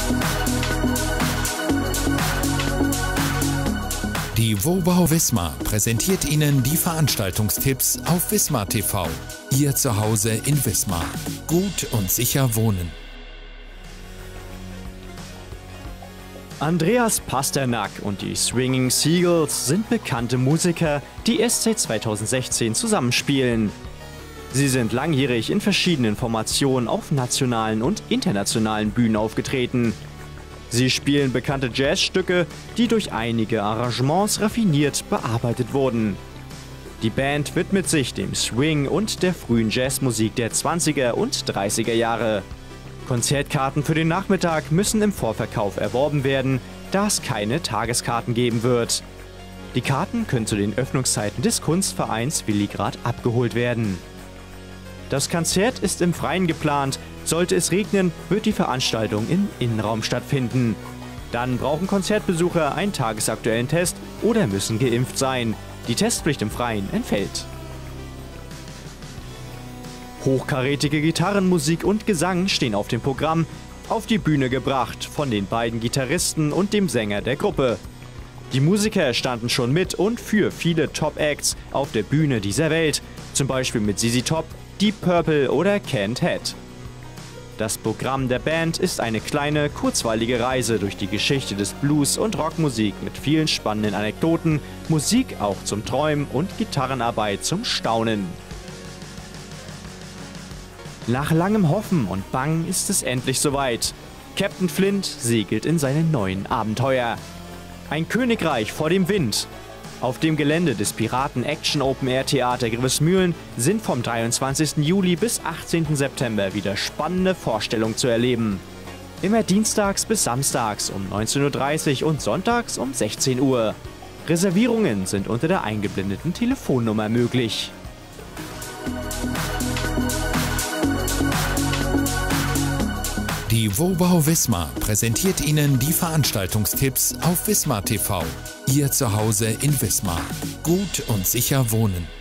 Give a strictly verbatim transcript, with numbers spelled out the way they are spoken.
Die Wobau Wismar präsentiert Ihnen die Veranstaltungstipps auf Wismar T V. Ihr Zuhause in Wismar. Gut und sicher wohnen. Andreas Pasternak und die Swinging Seagulls sind bekannte Musiker, die erst seit zweitausendsechzehn zusammenspielen. Sie sind langjährig in verschiedenen Formationen auf nationalen und internationalen Bühnen aufgetreten. Sie spielen bekannte Jazzstücke, die durch einige Arrangements raffiniert bearbeitet wurden. Die Band widmet sich dem Swing und der frühen Jazzmusik der zwanziger und dreißiger Jahre. Konzertkarten für den Nachmittag müssen im Vorverkauf erworben werden, da es keine Tageskarten geben wird. Die Karten können zu den Öffnungszeiten des Kunstvereins Willigrad abgeholt werden. Das Konzert ist im Freien geplant. Sollte es regnen, wird die Veranstaltung im Innenraum stattfinden. Dann brauchen Konzertbesucher einen tagesaktuellen Test oder müssen geimpft sein. Die Testpflicht im Freien entfällt. Hochkarätige Gitarrenmusik und Gesang stehen auf dem Programm, auf die Bühne gebracht von den beiden Gitarristen und dem Sänger der Gruppe. Die Musiker standen schon mit und für viele Top-Acts auf der Bühne dieser Welt, zum Beispiel mit Z Z Top, Deep Purple oder Canned Head. Das Programm der Band ist eine kleine, kurzweilige Reise durch die Geschichte des Blues und Rockmusik mit vielen spannenden Anekdoten, Musik auch zum Träumen und Gitarrenarbeit zum Staunen. Nach langem Hoffen und Bangen ist es endlich soweit. Captain Flint segelt in seinen neuen Abenteuer. Ein Königreich vor dem Wind. Auf dem Gelände des Piraten-Action-Open-Air-Theater Grivesmühlen sind vom dreiundzwanzigsten Juli bis achtzehnten September wieder spannende Vorstellungen zu erleben. Immer dienstags bis samstags um neunzehn Uhr dreißig und sonntags um sechzehn Uhr. Reservierungen sind unter der eingeblendeten Telefonnummer möglich. Die Wobau Wismar präsentiert Ihnen die Veranstaltungstipps auf Wismar T V. Ihr Zuhause in Wismar. Gut und sicher wohnen.